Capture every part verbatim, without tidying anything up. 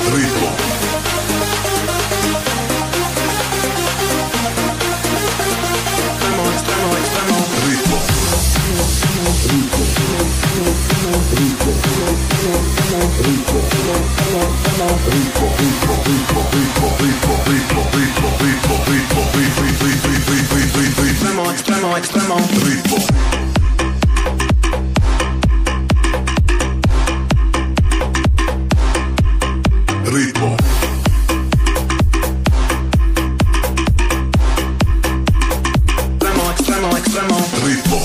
Ritmo. Extremo, extremo, extremo. Ritmo. Ritmo. Extremo, extremo, extremo. Ritmo.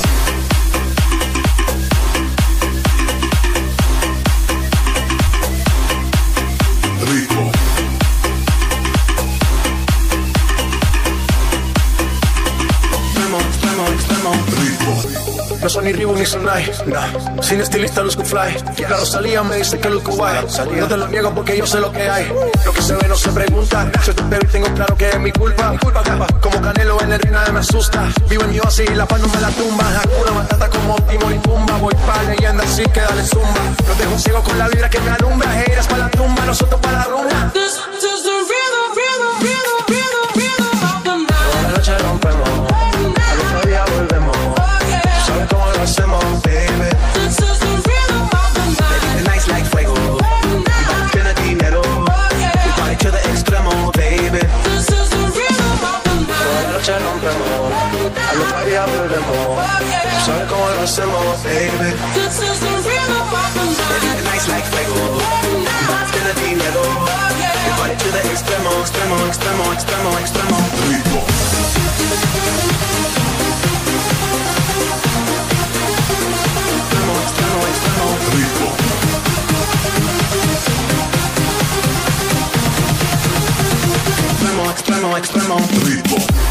Ritmo. Extremo, extremo, extremo. Ritmo. No soy ni Reebok ni Sonai, nah. Sin estilista luzco fly. La Rosalía me dice que luzco guay. No te lo niego porque yo sé lo que hay. Lo que se ve no se pregunta. Yo te veo y tengo claro que es mi culpa. Mi culpa, como Canelo en el ring nada me asusta. Vivo en yo así y la paz no me la tumba. Hakuna Matata como Timón y Pumba. Voy pa' leyenda así que dale zumba. No dejo ciego con la vibra que me alumbra. Heiras pa' la tumba, nosotros pa' la rumba. This is the rhythm, rhythm, rhythm, rhythm, rhythm of the night. Toda la noche rompemos, al otro día volvemos. Tú sabes cómo lo hacemos, baby. This is the rhythm of the night. The night's like fuego. Tiene dinero. We party to the extremo, baby. This is the rhythm of the night. Toda la noche rompemos, al otro día volvemos. Tú sabes cómo lo hacemos, baby. This is the rhythm of the night. The night's like fuego. Tiene dinero. We party to the extremo, extremo, extremo, extremo, extremo. Ritmo. Extremo, extremo, extremo. Ritmo. Extremo, extremo, extremo. Ritmo.